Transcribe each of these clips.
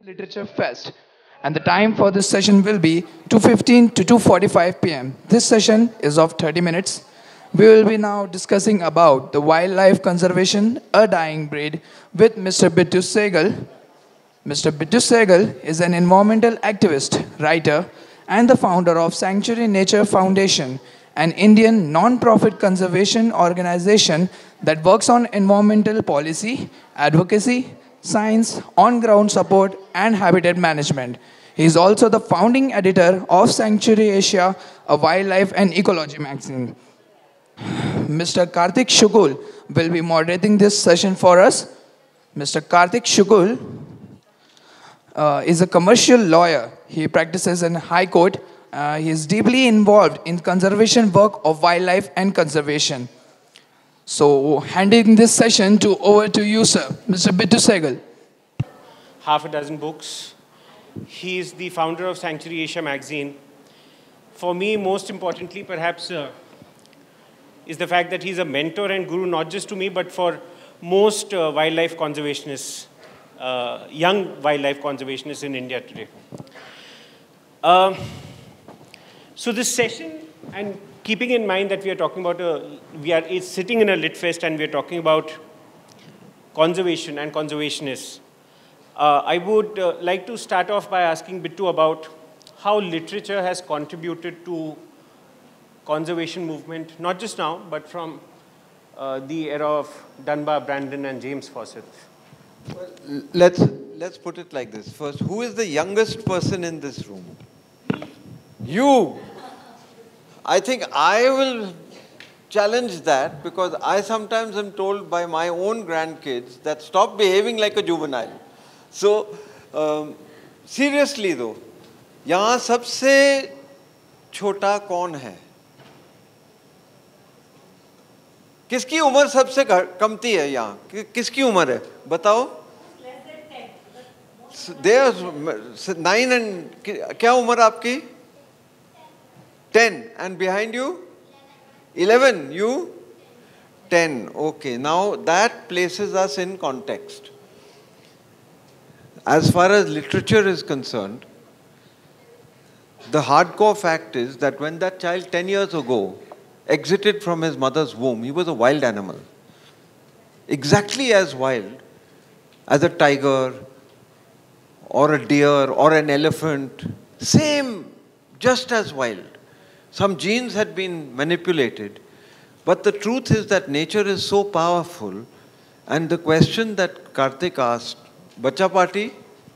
Literature Fest. And the time for this session will be 2:15 to 2:45 p.m. This session is of 30 minutes. We will be now discussing about the wildlife conservation, a dying breed, with Mr. Bittu Sehgal. Mr. Bittu Sehgal is an environmental activist, writer, and the founder of Sanctuary Nature Foundation, an Indian non-profit conservation organization that works on environmental policy, advocacy, science, on-ground support, and habitat management. He is also the founding editor of Sanctuary Asia, a wildlife and ecology magazine. Mr. Kartik Shukul will be moderating this session for us. Mr. Kartik Shukul is a commercial lawyer. He practices in High Court. He is deeply involved in conservation work of wildlife and conservation. So, handing this session over to you, sir, Mr. Bittu Sehgal. Half a dozen books. He is the founder of Sanctuary Asia magazine. For me, most importantly, perhaps, is the fact that he's a mentor and guru, not just to me, but for most wildlife conservationists, young wildlife conservationists in India today. So this session, and keeping in mind that we are talking about, it's sitting in a lit fest and we are talking about conservation and conservationists. I would like to start off by asking Bittu about how literature has contributed to conservation movement, not just now, but from the era of Dunbar, Brandon, and James Fawcett. Well, let's put it like this. First, who is the youngest person in this room? You. I think I will challenge that because I sometimes am told by my own grandkids that stop behaving like a juvenile. So, seriously though, यहाँ सबसे छोटा कौन है? किसकी उम्र सबसे कमती है यहाँ? किसकी उम्र है? बताओ? There 9 and क्या उम्र आपकी? 10. And behind you? 11. You? 10. Okay. Now that places us in context. As far as literature is concerned, the hardcore fact is that when that child 10 years ago exited from his mother's womb, he was a wild animal. Exactly as wild as a tiger or a deer or an elephant. Same, just as wild. Some genes had been manipulated. But the truth is that nature is so powerful. And the question that Kartik asked, Bacha Party,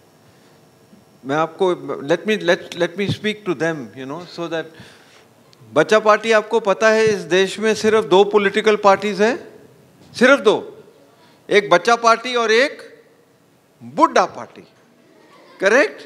let me speak to them, so that Bacha Party, आपको पता है इस देश में सिर्फ 2 political parties है, सिर्फ 2, एक बच्चा पार्टी और एक बुड्ढा party, correct?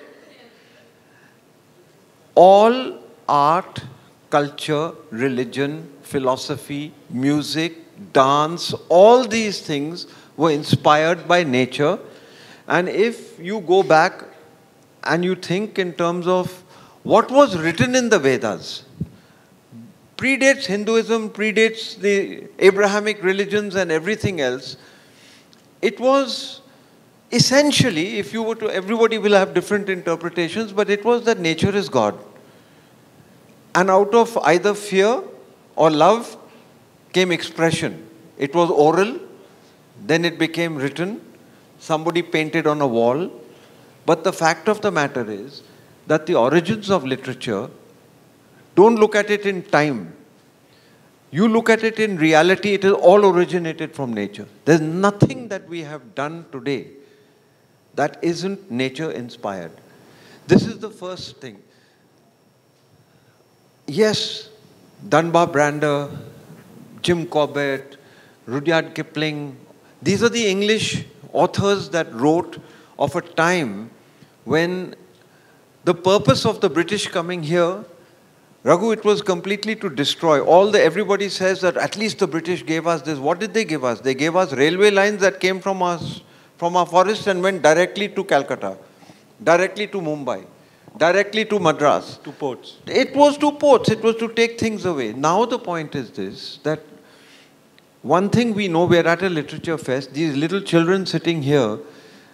All art, culture, religion, philosophy, music, dance, all these things were inspired by nature. And if you go back and you think in terms of what was written in the Vedas, predates Hinduism, predates the Abrahamic religions and everything else, it was essentially, if you were to, everybody will have different interpretations, but it was that nature is God. And out of either fear or love came expression. It was oral, then it became written, somebody painted on a wall. But the fact of the matter is that the origins of literature, don't look at it in time. You look at it in reality, it is all originated from nature. There's nothing that we have done today that isn't nature inspired. This is the first thing. Yes, Dunbar Brander, Jim Corbett, Rudyard Kipling, these are the English authors that wrote of a time when the purpose of the British coming here, Raghu, it was completely to destroy. Everybody says that at least the British gave us this. What did they give us? They gave us railway lines that came from our forests and went directly to Calcutta, directly to Mumbai, directly to Madras. To ports. It was to ports. It was to take things away. Now the point is this, that one thing we know, we're at a literature fest. These little children sitting here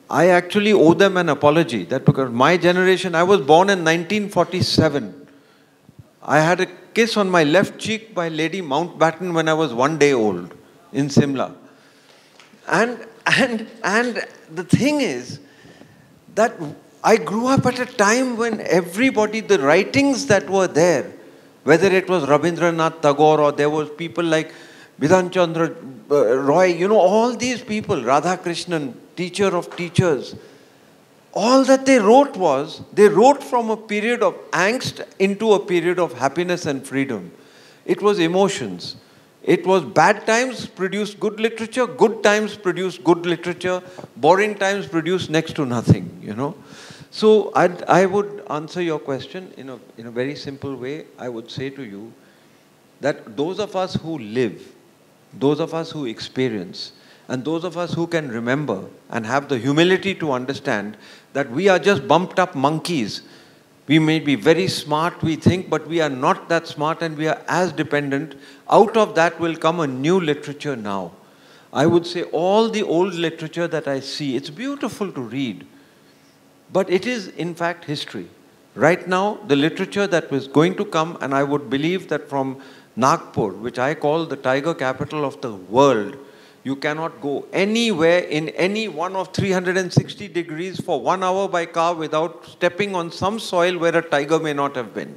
I actually owe them an apology. That because my generation, I was born in 1947. I had a kiss on my left cheek by Lady Mountbatten when I was 1 day old in Simla. And the thing is that I grew up at a time when everybody, the writings that were there, whether it was Rabindranath Tagore or there was people like Bidhan Chandra Roy, you know, all these people, Radhakrishnan, teacher of teachers, all that they wrote was, they wrote from a period of angst into a period of happiness and freedom. It was emotions. It was bad times produced good literature, good times produced good literature, boring times produced next to nothing, you know. So I would answer your question in a very simple way. I would say to you that those of us who live, those of us who experience, and those of us who can remember and have the humility to understand that we are just bumped up monkeys. We may be very smart, we think, but we are not that smart and we are as dependent. Out of that will come a new literature now. I would say all the old literature that I see, it's beautiful to read, but it is in fact history. Right now, the literature that was going to come, and I would believe that from Nagpur, which I call the tiger capital of the world, you cannot go anywhere in any one of 360 degrees for 1 hour by car without stepping on some soil where a tiger may not have been.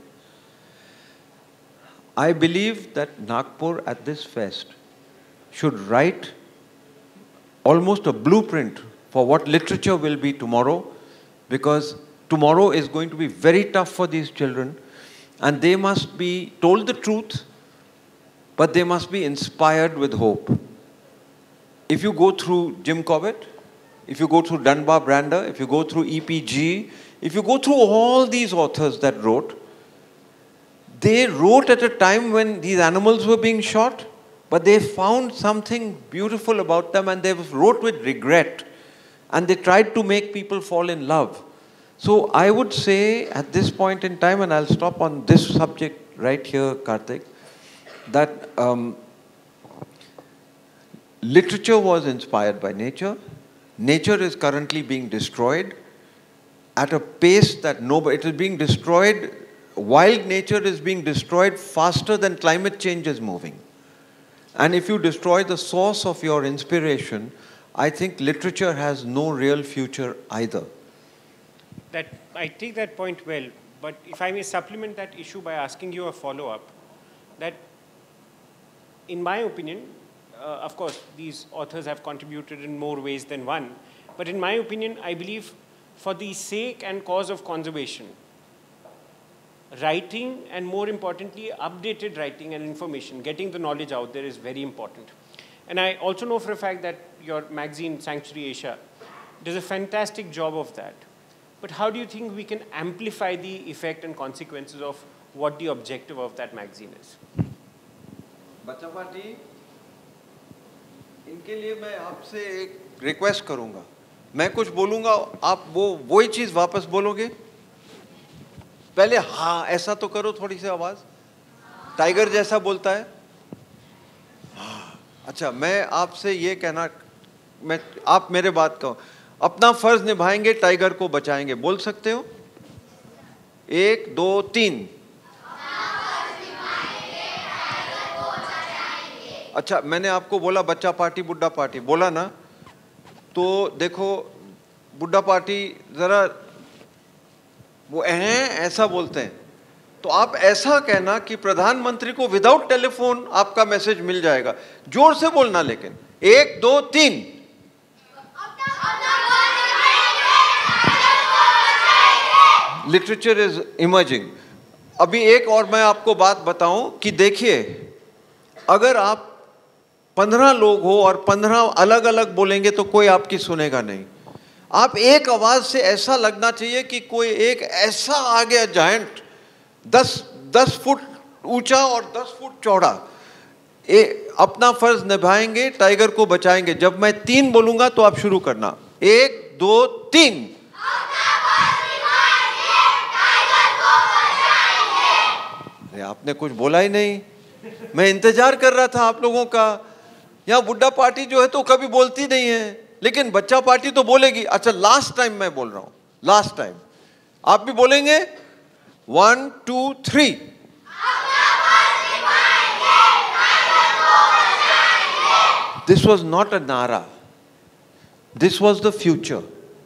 I believe that Nagpur at this fest should write almost a blueprint for what literature will be tomorrow, because tomorrow is going to be very tough for these children and they must be told the truth, but they must be inspired with hope. If you go through Jim Corbett, if you go through Dunbar Brander, if you go through EPG, if you go through all these authors that wrote, they wrote at a time when these animals were being shot, but they found something beautiful about them and they wrote with regret and they tried to make people fall in love. So I would say at this point in time, and I'll stop on this subject right here, Kartik, that literature was inspired by nature. Nature is currently being destroyed at a pace that it is being destroyed. Wild nature is being destroyed faster than climate change is moving. And if you destroy the source of your inspiration, I think literature has no real future either. I take that point well, but if I may supplement that issue by asking you a follow-up, that in my opinion, of course, these authors have contributed in more ways than one. But in my opinion, I believe for the sake and cause of conservation, writing and more importantly, updated writing and information, getting the knowledge out there is very important. And I also know for a fact that your magazine, Sanctuary Asia, does a fantastic job of that. But how do you think we can amplify the effect and consequences of what the objective of that magazine is? बच्चा party, इनके लिए मैं आपसे एक request करूंगा. मैं कुछ बोलूंगा, आप वही चीज वापस बोलोगे. पहले हाँ ऐसा तो करो, थोड़ी सी आवाज. टाइगर जैसा बोलता है. अच्छा, मैं आपसे ये कहना, आप मेरे बात कहो. अपना फर्ज निभाएंगे, टाइगर को बचाएंगे. बोल सकते हो? 1, 2, 3. अच्छा, मैंने आपको बोला बच्चा पार्टी बुड्ढा पार्टी बोला ना, तो देखो बुड्ढा पार्टी जरा वो ऐसा बोलते हैं, तो आप ऐसा कहना कि प्रधानमंत्री को विदाउट टेलीफोन आपका मैसेज मिल जाएगा. जोर से बोलना लेकिन. 1, 2, 3. Literature is emerging. अभी एक और मैं आपको बात बताऊं कि देखिए, अगर आप 15 लोग हो और 15 अलग अलग बोलेंगे तो कोई आपकी सुनेगा नहीं. आप एक आवाज से ऐसा लगना चाहिए कि कोई एक ऐसा आ गया जायंट, 10 फुट ऊंचा और 10 फुट चौड़ा. अपना फर्ज निभाएंगे, टाइगर को बचाएंगे. जब मैं 3 बोलूंगा तो आप शुरू करना. 1, 2, 3. अरे आपने कुछ बोला ही नहीं. मैं इंतजार कर रहा था आप लोगों का. यहाँ बुड्ढा पार्टी जो है तो कभी बोलती नहीं है. लेकिन बच्चा पार्टी तो बोलेगी, अच्छा लास्ट टाइम मैं बोल रहा हूं, लास्ट टाइम आप भी बोलेंगे 1 2 3. This was not a nara. This was the future.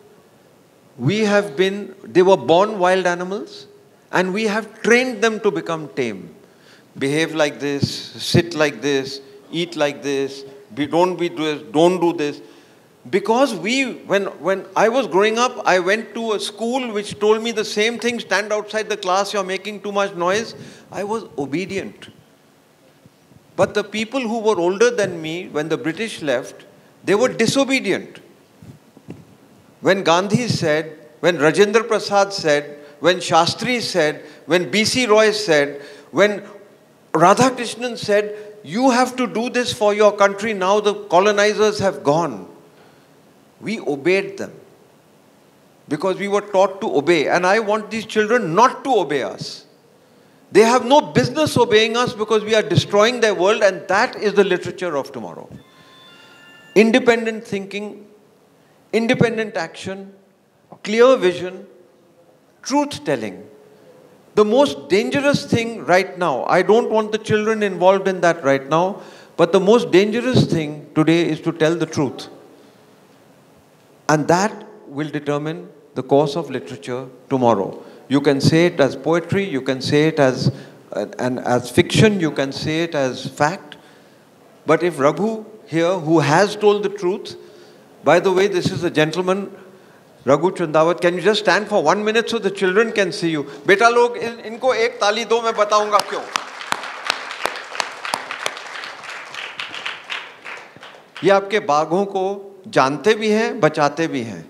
They were born wild animals, and we have trained them to become tame. Behave like this, sit like this, eat like this, don't do this. Because when I was growing up, I went to a school which told me the same thing, stand outside the class, you're making too much noise. I was obedient. But the people who were older than me, when the British left, they were disobedient. When Gandhi said, when Rajendra Prasad said, when Shastri said, when B.C. Roy said, when Radhakrishnan said, you have to do this for your country, now the colonizers have gone. We obeyed them because we were taught to obey. And I want these children not to obey us. They have no business obeying us because we are destroying their world, and that is the literature of tomorrow. Independent thinking, independent action, clear vision, truth-telling. The most dangerous thing right now, I don't want the children involved in that right now, but the most dangerous thing today is to tell the truth. And that will determine the course of literature tomorrow. You can say it as poetry, you can say it as fiction, you can say it as fact. But if Raghu here, who has told the truth, by the way, this is a gentleman, Raghu Chandawat, can you just stand for 1 minute so the children can see you? Beta log, inko ek tali do, main bataunga kyon. ये आपके बाघों को जानते भी हैं, बचाते भी हैं.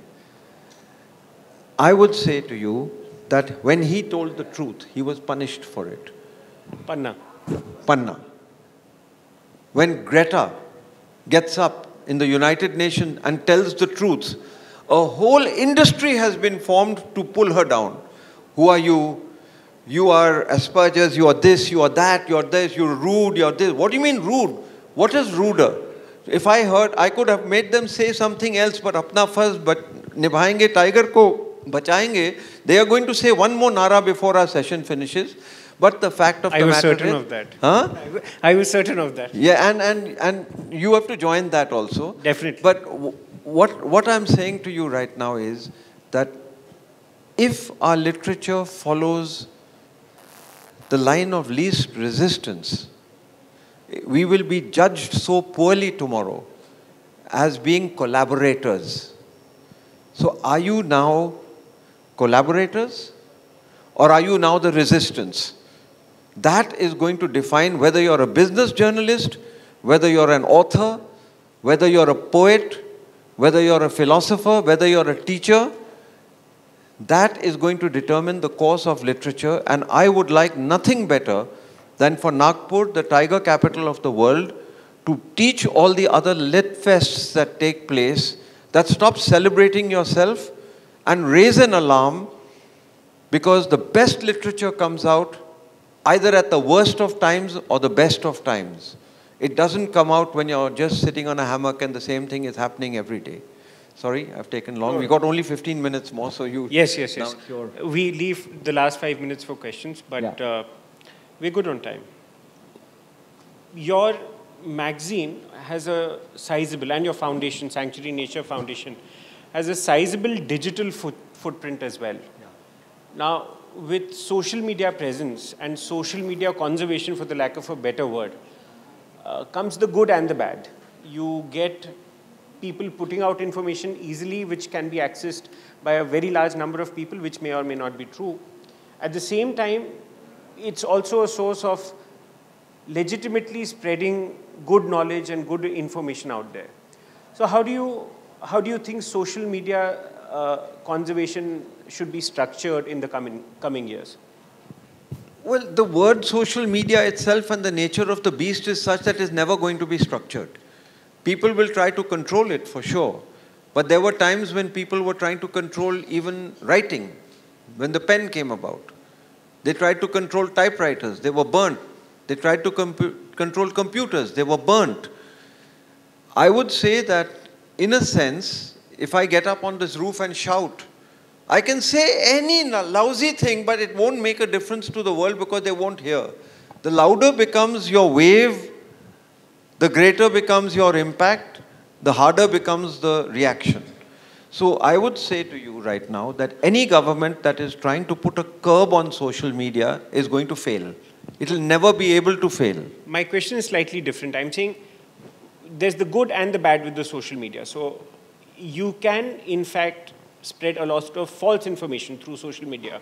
I would say to you that when he told the truth, he was punished for it. Panna. Panna. When Greta gets up in the United Nations and tells the truth, a whole industry has been formed to pull her down. Who are you? You are Asperger's, you are this, you are that, you are this, you're rude, you're this. What do you mean rude? What is ruder? If I heard, I could have made them say something else, but apna first, but nibhayenge tiger ko bachayenge. They are going to say one more nara before our session finishes. But the fact of the matter is... I was certain of that. Huh? I was certain of that. Yeah, and you have to join that also. Definitely. But what I'm saying to you right now is that if our literature follows the line of least resistance, we will be judged so poorly tomorrow as being collaborators. So are you now collaborators or are you now the resistance? That is going to define whether you're a business journalist, whether you're an author, whether you're a poet, whether you're a philosopher, whether you're a teacher. That is going to determine the course of literature, and I would like nothing better than for Nagpur, the tiger capital of the world, to teach all the other lit fests that take place, that stop celebrating yourself and raise an alarm, because the best literature comes out either at the worst of times or the best of times. It doesn't come out when you're just sitting on a hammock and the same thing is happening every day. Sorry, I've taken long. We got only 15 minutes more, so you... Yes. We leave the last 5 minutes for questions, but we're good on time. Your magazine has a sizable, and your foundation, Sanctuary Nature Foundation, has a sizable digital footprint as well. Yeah. Now, with social media presence and social media conservation, for the lack of a better word, comes the good and the bad. You get people putting out information easily, which can be accessed by a very large number of people, which may or may not be true. At the same time, it's also a source of legitimately spreading good knowledge and good information out there. So how do you think social media conservation should be structured in the coming years? Well, the word social media itself and the nature of the beast is such that it's never going to be structured. People will try to control it for sure. But there were times when people were trying to control even writing, when the pen came about. They tried to control typewriters, they were burnt. They tried to control computers, they were burnt. I would say that in a sense, if I get up on this roof and shout, I can say any lousy thing, but it won't make a difference to the world because they won't hear. The louder becomes your wave, the greater becomes your impact, the harder becomes the reaction. So I would say to you right now that any government that is trying to put a curb on social media is going to fail. It will never be able to fail. My question is slightly different. I'm saying there's the good and the bad with the social media. So you can, in fact, spread a lot of false information through social media.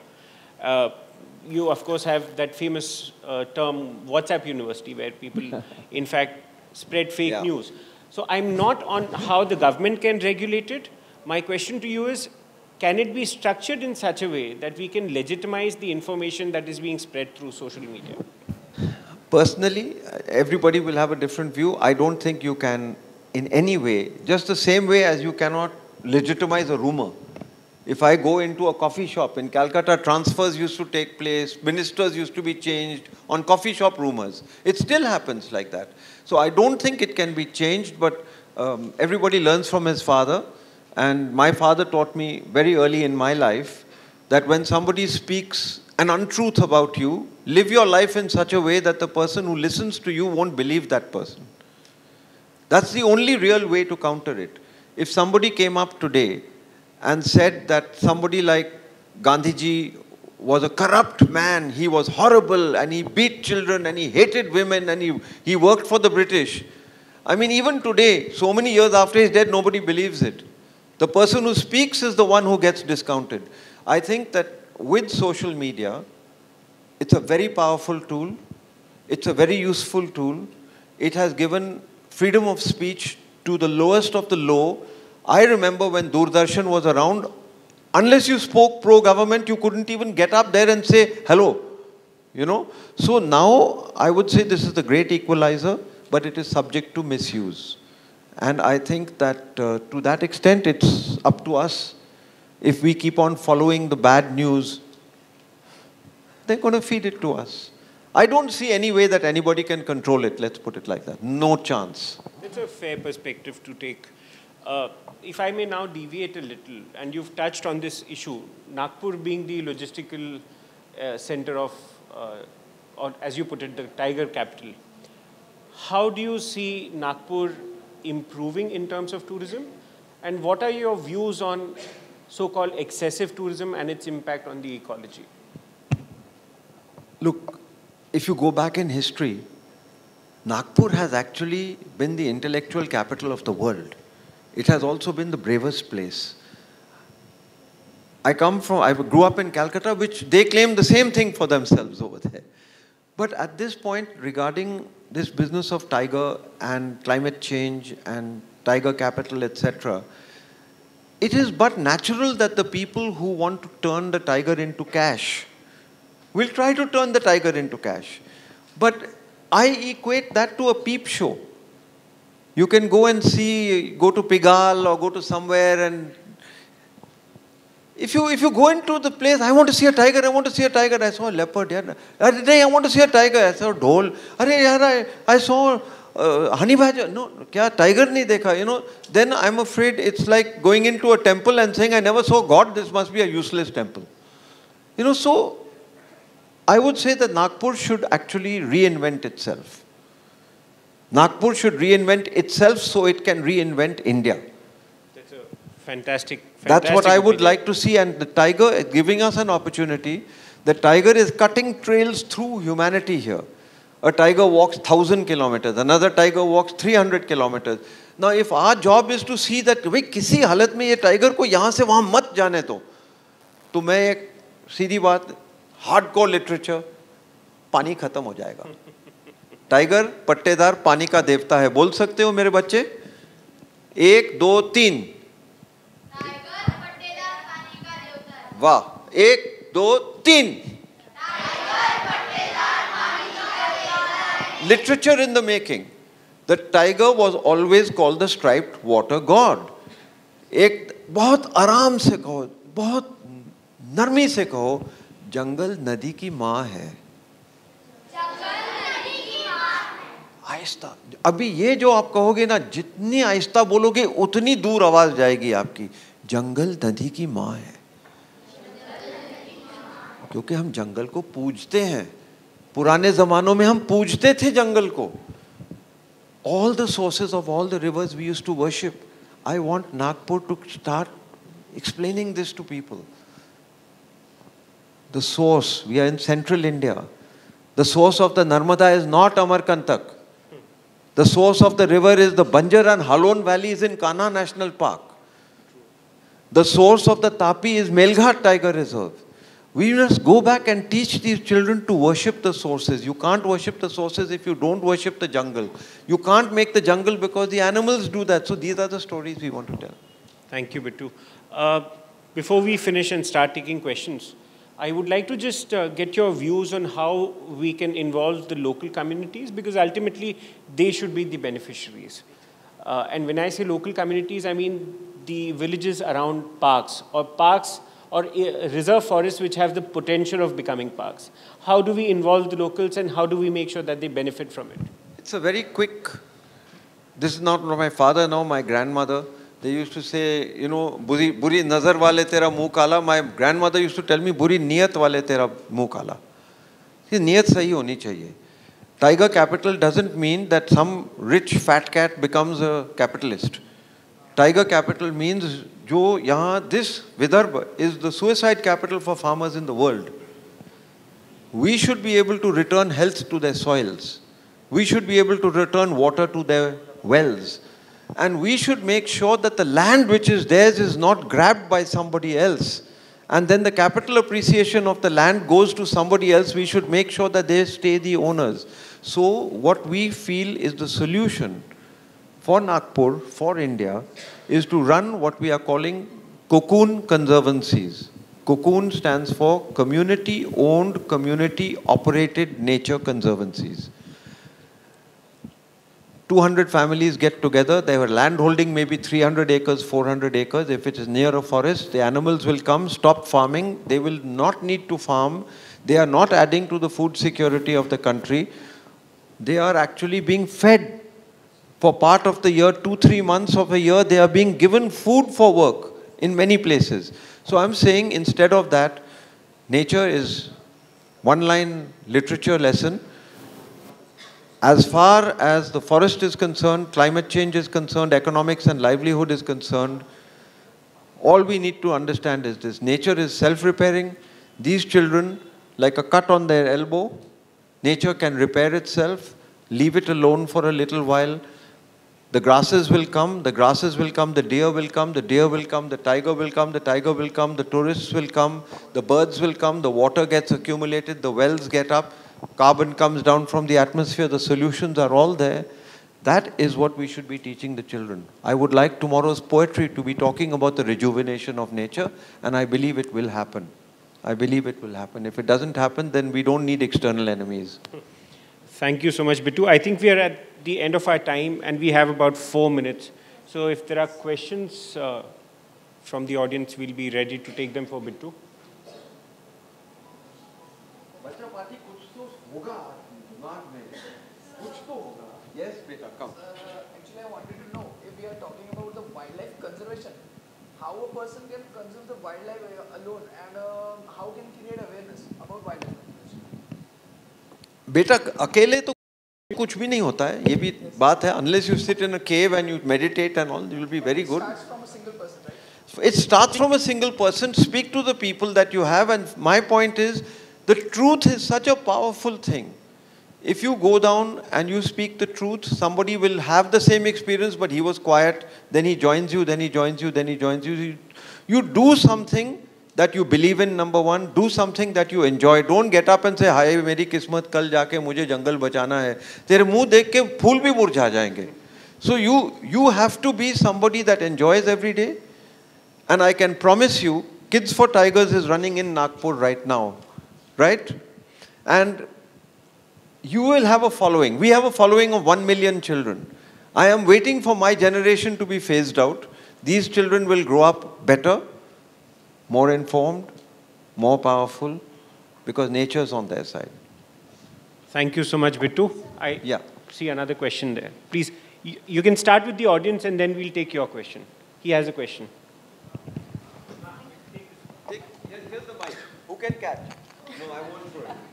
You, of course, have that famous term WhatsApp University, where people, in fact, spread fake news. So I'm not on how the government can regulate it. My question to you is, can it be structured in such a way that we can legitimize the information that is being spread through social media? Personally, everybody will have a different view. I don't think you can, in any way, just the same way as you cannot legitimize a rumor. If I go into a coffee shop in Calcutta, transfers used to take place, ministers used to be changed on coffee shop rumors. It still happens like that. So I don't think it can be changed, but everybody learns from his father. And my father taught me very early in my life that when somebody speaks an untruth about you, live your life in such a way that the person who listens to you won't believe that person. That's the only real way to counter it. If somebody came up today and said that somebody like Gandhiji was a corrupt man, he was horrible, and he beat children, and he hated women, and he worked for the British. I mean, even today, so many years after he's dead, nobody believes it. The person who speaks is the one who gets discounted. I think that with social media, it's a very powerful tool. It's a very useful tool. It has given freedom of speech to the lowest of the low. I remember when Doordarshan was around, unless you spoke pro-government, you couldn't even get up there and say, hello. You know? So now, I would say this is the great equalizer, but it is subject to misuse. And I think that to that extent, it's up to us. If we keep on following the bad news, they're going to feed it to us. I don't see any way that anybody can control it, let's put it like that. No chance. It's a fair perspective to take. If I may now deviate a little, and you've touched on this issue, Nagpur being the logistical center of, or as you put it, the tiger capital. How do you see Nagpur improving in terms of tourism? And what are your views on so-called excessive tourism and its impact on the ecology? Look, if you go back in history, Nagpur has actually been the intellectual capital of the world. It has also been the bravest place. I grew up in Calcutta, which they claim the same thing for themselves over there. But at this point, regarding this business of tiger and climate change and tiger capital, etc., it is but natural that the people who want to turn the tiger into cash will try to turn the tiger into cash. But I equate that to a peep show. You can go and see, go to Pigalle or go to somewhere, and if you go into the place, I want to see a tiger, I want to see a tiger. I saw a leopard. I want to see a tiger. I saw a dhol. I saw honey badger. No, kya tiger nahi dekha, you know. Then I'm afraid it's like going into a temple and saying, I never saw God, this must be a useless temple. You know, so I would say that Nagpur should actually reinvent itself. Nagpur should reinvent itself so it can reinvent India. That's a fantastic That's what I would opinion. like to see, and the tiger is giving us an opportunity. The tiger is cutting trails through humanity here. A tiger walks 1,000 kilometers, another tiger walks 300 kilometers. Now, if our job is to see that, भाई किसी हालत में ये tiger को यहाँ से वहाँ मत जाने दो, तो मैं एक सीधी बात, hardcore literature, पानी खत्म हो जाएगा. टाइगर पट्टेदार पानी का देवता है. बोल सकते हो मेरे बच्चे? 1, 2, 3. टाइगर पट्टेदार पानी का देवता है. वाह. 1, 2, 3. टाइगर पट्टेदार पानी का देवता है. Literature in the making. The tiger was always called the striped water god. एक बहुत आराम से कहो, बहुत नरमी से कहो, जंगल नदी की माँ है. जंगल नदी की माँ है. I आहिस्ता, अभी ये जो आप कहोगे ना, जितनी आहिस्ता बोलोगे उतनी दूर आवाज जाएगी आपकी। जंगल नदी की माँ है, क्योंकि हम जंगल को पूजते हैं। पुराने जमानों में हम पूजते थे जंगल को। All the sources of all the rivers we used to worship. I want Nagpur to start explaining this to people. The source, we are in central India. The source of the Narmada is not Amarkantak. The source of the river is the Banjar and Halon valleys in Kanha National Park. The source of the Tapi is Melghat Tiger Reserve. We must go back and teach these children to worship the sources. You can't worship the sources if you don't worship the jungle. You can't make the jungle because the animals do that. So these are the stories we want to tell. Thank you, Bittu. Before we finish and start taking questions, I would like to just get your views on how we can involve the local communities, because ultimately they should be the beneficiaries. And when I say local communities, I mean the villages around parks or reserve forests which have the potential of becoming parks. How do we involve the locals and how do we make sure that they benefit from it? It's a very quick, this is not my father now, my grandmother. They used to say, you know, buri nazar wale tera muh kala. My grandmother used to tell me, buri niyat wale tera muh kala. Niyat sahi honi chahiye. Tiger capital doesn't mean that some rich fat cat becomes a capitalist. Tiger capital means this Vidarbha is the suicide capital for farmers in the world. We should be able to return health to their soils. We should be able to return water to their wells. And we should make sure that the land which is theirs is not grabbed by somebody else. And then the capital appreciation of the land goes to somebody else. We should make sure that they stay the owners. So what we feel is the solution for Nagpur, for India, is to run what we are calling cocoon conservancies. Cocoon stands for community-owned, community-operated nature conservancies. 200 families get together. Their land holding maybe 300 acres, 400 acres. If it is near a forest, the animals will come, stop farming. They will not need to farm. They are not adding to the food security of the country. They are actually being fed. For part of the year, 2-3 months of a year, they are being given food for work in many places. So I'm saying instead of that, nature is one-line literature lesson. As far as the forest is concerned, climate change is concerned, economics and livelihood is concerned, all we need to understand is this. Nature is self-repairing. These children, like a cut on their elbow, nature can repair itself. Leave it alone for a little while. The grasses will come, the grasses will come, the deer will come, the deer will come, the tiger will come, the tiger will come, the tourists will come, the birds will come, the water gets accumulated, the wells get up, carbon comes down from the atmosphere, the solutions are all there. That is what we should be teaching the children. I would like tomorrow's poetry to be talking about the rejuvenation of nature, and I believe it will happen. I believe it will happen. If it doesn't happen, then we don't need external enemies. Thank you so much, Bittu. I think we are at the end of our time and we have about 4 minutes. So if there are questions from the audience, we'll be ready to take them for Bittu. Yes, beta, come. Actually, I wanted to know if we are talking about the wildlife conservation, how a person can conserve the wildlife alone and how can create awareness about wildlife conservation. बेटा अकेले तो कुछ भी नहीं होता है, ये भी बात है. Unless you sit in a cave and you meditate and all, you will be very good. It starts from a single person, right? It starts from a single person. Speak to the people that you have, and my point is, the truth is such a powerful thing. If you go down and you speak the truth, somebody will have the same experience, but he was quiet, then he joins you, then he joins you, then he joins you. You do something that you believe in, number one. Do something that you enjoy. Don't get up and say, हाय मेरी किस्मत कल जाके मुझे जंगल बचाना है. तेरे मुंह देख के फूल भी मुरझा जाएंगे. So you have to be somebody that enjoys every day. And I can promise you, Kids for Tigers is running in Nagpur right now, right? And you will have a following. We have a following of 1 million children. I am waiting for my generation to be phased out. These children will grow up better, more informed, more powerful, because nature is on their side. Thank you so much, Bittu. Yeah. see another question there. Please, you can start with the audience and then we'll take your question. He has a question. Here's the mic. Who can catch? No, I won't throw it.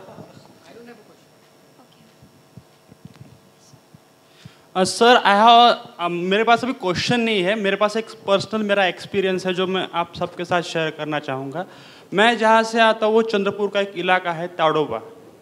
Sir I have मेरे पास अभी question नहीं है, मेरे पास एक personal मेरा experience है जो मैं आप सबके साथ शेयर करना चाहूँगा। मैं जहाँ से आता हूँ वो चंद्रपुर का एक इलाका है ताड़ोबा,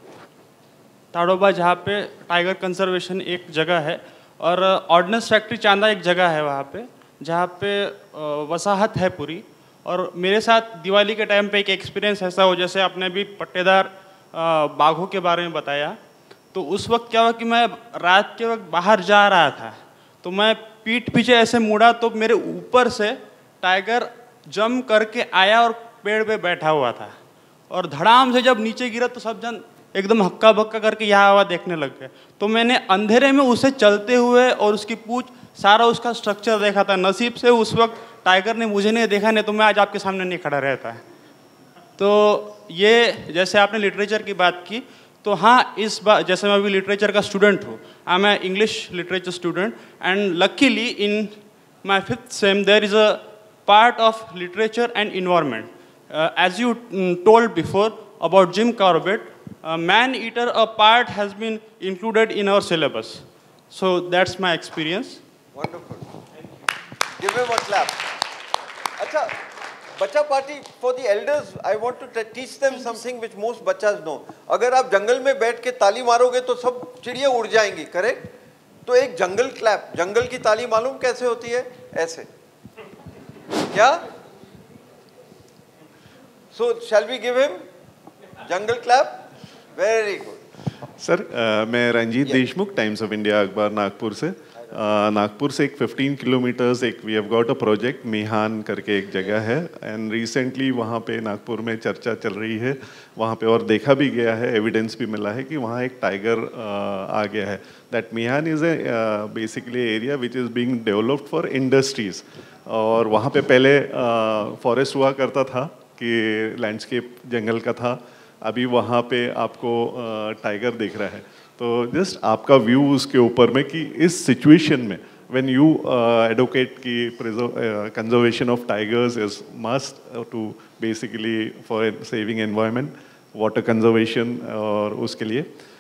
जहाँ पे टाइगर कंजर्वेशन एक जगह है और ऑर्डिनेंस फैक्ट्री चांदा एक जगह है वहाँ पे, जहाँ पे वसाहत है पूरी। और मेरे साथ दिवाली के टाइम पे एक एक्सपीरियंस ऐसा हो, जैसे आपने भी पट्टेदार बाघों के बारे में बताया, तो उस वक्त क्या हुआ कि मैं रात के वक्त बाहर जा रहा था, तो मैं पीठ पीछे ऐसे मुड़ा तो मेरे ऊपर से टाइगर जंप करके आया और पेड़ पे बैठा हुआ था, और धड़ाम से जब नीचे गिरा तो सब जन एकदम हक्का बक्का करके यहाँ हवा देखने लग गए। तो मैंने अंधेरे में उसे चलते हुए और उसकी पूंछ सारा उसका स्ट्रक्चर देखा था। नसीब से उस वक्त टाइगर ने मुझे नहीं देखा, नहीं तो मैं आज आपके सामने नहीं खड़ा रहता है। तो ये जैसे आपने लिटरेचर की बात की, तो हाँ, इस बार जैसे मैं अभी लिटरेचर का स्टूडेंट हूँ, I am a English literature student, and luckily in my 5th sem there is a part of literature and environment. As you told before about Jim Corbett, man-eater, a part has been included in our syllabus. So that's my experience. Wonderful. Give him a clap. Acha, bacha party for the elders. I want to teach them something which most bachas know. अगर आप जंगल में बैठ के ताली मारोगे तो सब चिड़िया उड़ जाएंगी, करेक्ट? तो एक जंगल क्लैप, जंगल की ताली मालूम कैसे होती है? ऐसे। क्या? So shall we give him jungle clap? Very good sir. मैं Ranjeet Deshmukh, Times of India अखबार नागपुर से। नागपुर से एक 15 किलोमीटर्स एक we have got a project मिहान करके एक जगह है, एंड रिसेंटली वहाँ पे नागपुर में चर्चा चल रही है वहाँ पे, और देखा भी गया है, एविडेंस भी मिला है कि वहाँ एक टाइगर आ गया है। दैट मिहान is a basically area which is being developed for industries, और वहाँ पे पहले फॉरेस्ट हुआ करता था कि लैंडस्केप जंगल का था, अभी वहाँ पे आपको टाइगर दिख रहा है। तो जस्ट आपका व्यू उसके ऊपर में कि इस सिचुएशन में व्हेन यू एडवोकेट की conservation of tigers is must to basically for saving environment, water conservation, और उसके लिए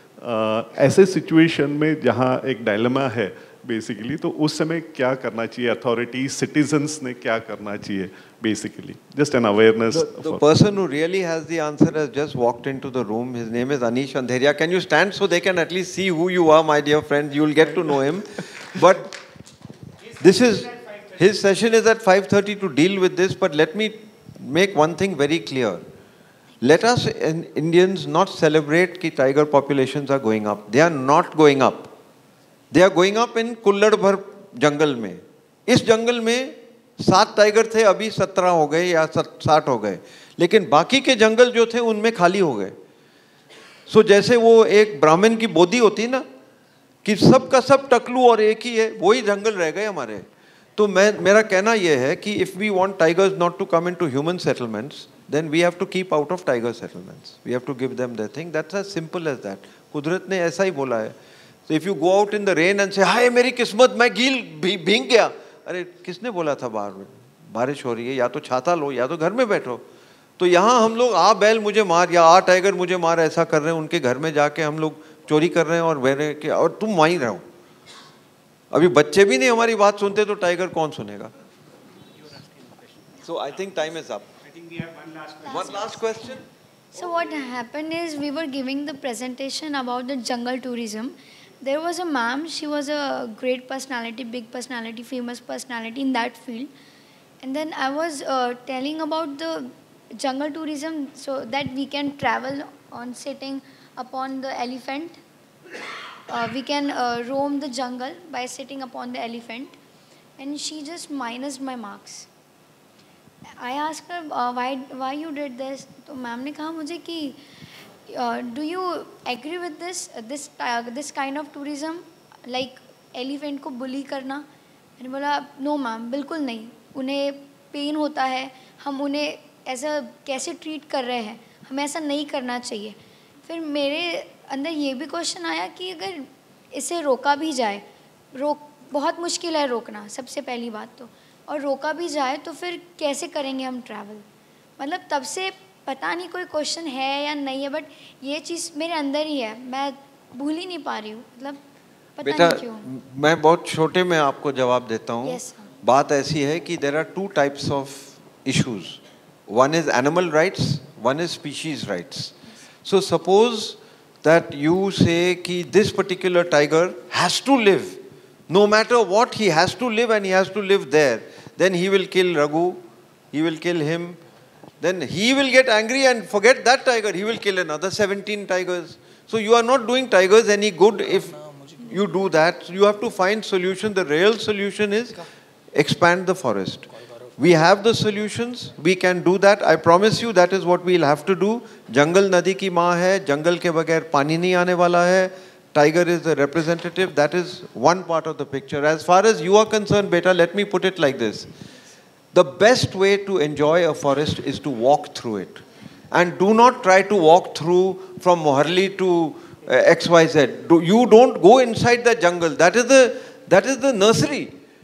ऐसे सिचुएशन में जहाँ एक डायलेमा है बेसिकली, तो उस समय क्या करना चाहिए, अथॉरिटी सिटीजन्स ने क्या करना चाहिए, basically just an awareness. The person who really has the answer has just walked into the room. His name is Anish Andheria. Can you stand so they can at least see who you are, my dear friend? You will get to know him. But this is his session is at 5:30 to deal with this. But let me make one thing very clear. Let us Indians not celebrate कि tiger populations are going up. They are not going up. They are going up in कुल्लड़ भर जंगल में. इस जंगल में 7 tiger थे, अभी 17 हो गए या 60 हो गए, लेकिन बाकी के जंगल जो थे उनमें खाली हो गए। सो जैसे वो एक ब्राह्मण की बोधी होती है ना, कि सब का सब टकलू और एक ही है, वही जंगल रह गए हमारे। तो मेरा कहना यह है कि if we want tigers not to come into human settlements, then we have to keep out of tiger settlements, we have to give them their thing. That's as simple as that. कुदरत ने ऐसा ही बोला है। So if you go out in the rain and say hi मेरी किस्मत, मैं भीग गया, अरे किसने बोला था बाहर में बारिश हो रही है, या तो छाता लो या तो घर में बैठो। तो यहाँ हम लोग आ बैल मुझे मार या आ टाइगर मुझे मार ऐसा कर रहे हैं, उनके घर में जाके हम लोग चोरी कर रहे हैं और बहरे के, और तुम वहीं रहो। अभी बच्चे भी नहीं हमारी बात सुनते तो टाइगर कौन सुनेगा? So I think time is up. I think we have One last question. So what happened is we were giving the presentation about the jungle tourism. There was a ma'am, she was a great personality, big personality, famous personality in that field. And then I was telling about the jungle tourism so that we can travel on sitting upon the elephant. We can roam the jungle by sitting upon the elephant. And she just minused my marks. I asked her why you did this. तो ma'am ने कहा मुझे कि do you agree with this kind of tourism, like elephant को bully करना? मैंने बोला no ma'am, बिल्कुल नहीं, उन्हें पेन होता है, हम उन्हें ऐसा कैसे ट्रीट कर रहे हैं, हमें ऐसा नहीं करना चाहिए। फिर मेरे अंदर ये भी क्वेश्चन आया कि अगर इसे रोका भी जाए, बहुत मुश्किल है रोकना, सबसे पहली बात तो, और रोका भी जाए तो फिर कैसे करेंगे हम ट्रैवल? मतलब तब से पता नहीं कोई क्वेश्चन है या नहीं है, बट ये चीज़ मेरे अंदर ही है, मैं भूल ही नहीं पा रही हूँ, मतलब पता बेटा नहीं क्यों। मैं बहुत छोटे में आपको जवाब देता हूँ। Yes, sir. बात ऐसी है कि there are two types of issues, one is animal rights, one is species rights. So suppose that you say कि this particular tiger has to live, no matter what, he has to live and he has to live there. Then he will kill Raghu, he will kill him, then he will get angry and forget that tiger, he will kill another 17 tigers. So you are not doing tigers any good if you do that. You have to find solution. The real solution is expand the forest. We have the solutions, we can do that. I promise you that is what we'll have to do. Jungle nadi ki maa hai, jungle ke bagair pani nahi aane wala hai. Tiger is the representative. That is one part of the picture. As far as you are concerned, beta, let me put it like this. The best way to enjoy a forest is to walk through it. And do not try to walk through from Moharli to XYZ. You don't go inside the jungle. That is the nursery.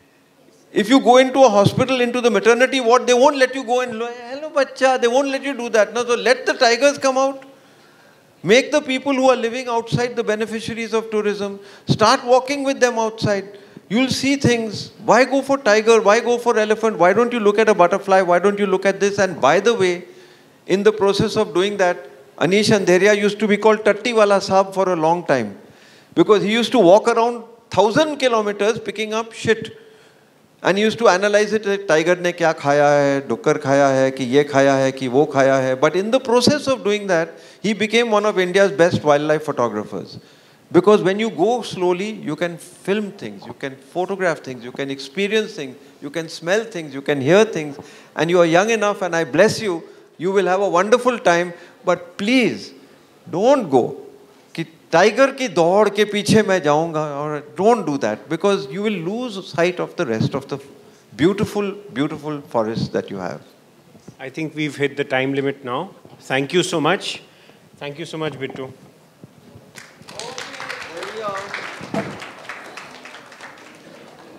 If you go into a hospital, into the maternity ward, they won't let you go and, hello bacha, they won't let you do that. No, so let the tigers come out. Make the people who are living outside the beneficiaries of tourism. Start walking with them outside. You'll see things. Why go for tiger? Why go for elephant? Why don't you look at a butterfly? Why don't you look at this? And by the way, in the process of doing that, Anish Andheria used to be called Tatti Wala Saab for a long time. Because he used to walk around 1,000 kilometers picking up shit. And he used to analyze it, tiger ne kya khaya hai, dukkar khaya hai, ki ye khaya hai, ki wo khaya hai. But in the process of doing that, he became one of India's best wildlife photographers. Because when you go slowly, you can film things, you can photograph things, you can experience things, you can smell things, you can hear things. And you are young enough, and I bless you, you will have a wonderful time. But please, don't go. Tiger ki daud ke piche main jaunga, or don't do that, because you will lose sight of the rest of the beautiful, beautiful forest that you have. I think we've hit the time limit now. Thank you so much. Thank you so much, Bittu.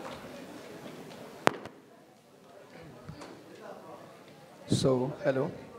So, hello.